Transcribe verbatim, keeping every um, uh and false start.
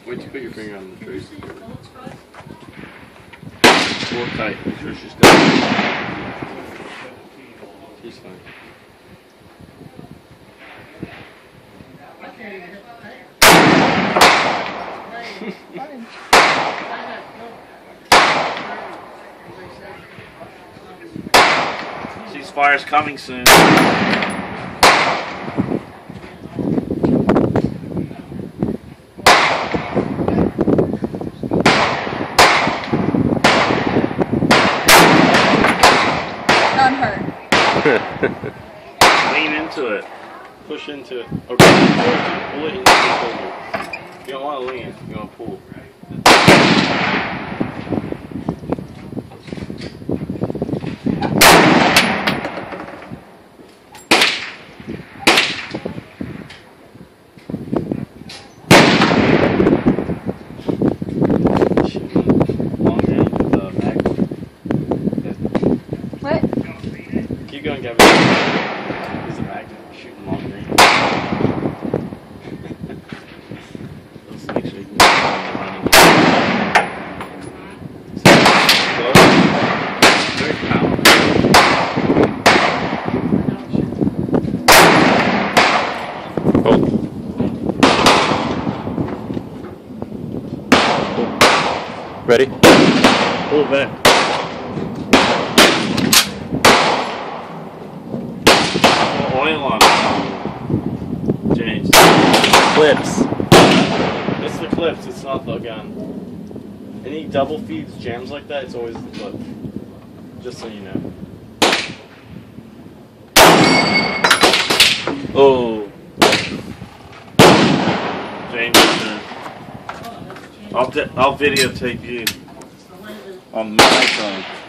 Wait till you put your finger on the trace. Pull it tight. Make sure she's tight. She's fine. Ceasefire's coming soon. Lean into it. Push into it. Okay. Pull it into the shoulder. You don't want to lean. You want to pull. What? Keep going, Gavin. He's a magnet shooting long range. Let's make sure you can get running. Very powerful. Oh. Ready? Pull back. Oil on it, James. Clips. It's the clips, it's not the gun. Any double feeds jams like that, it's always the clip. Just so you know. Oh. James, uh, I'll, I'll videotape you on my phone.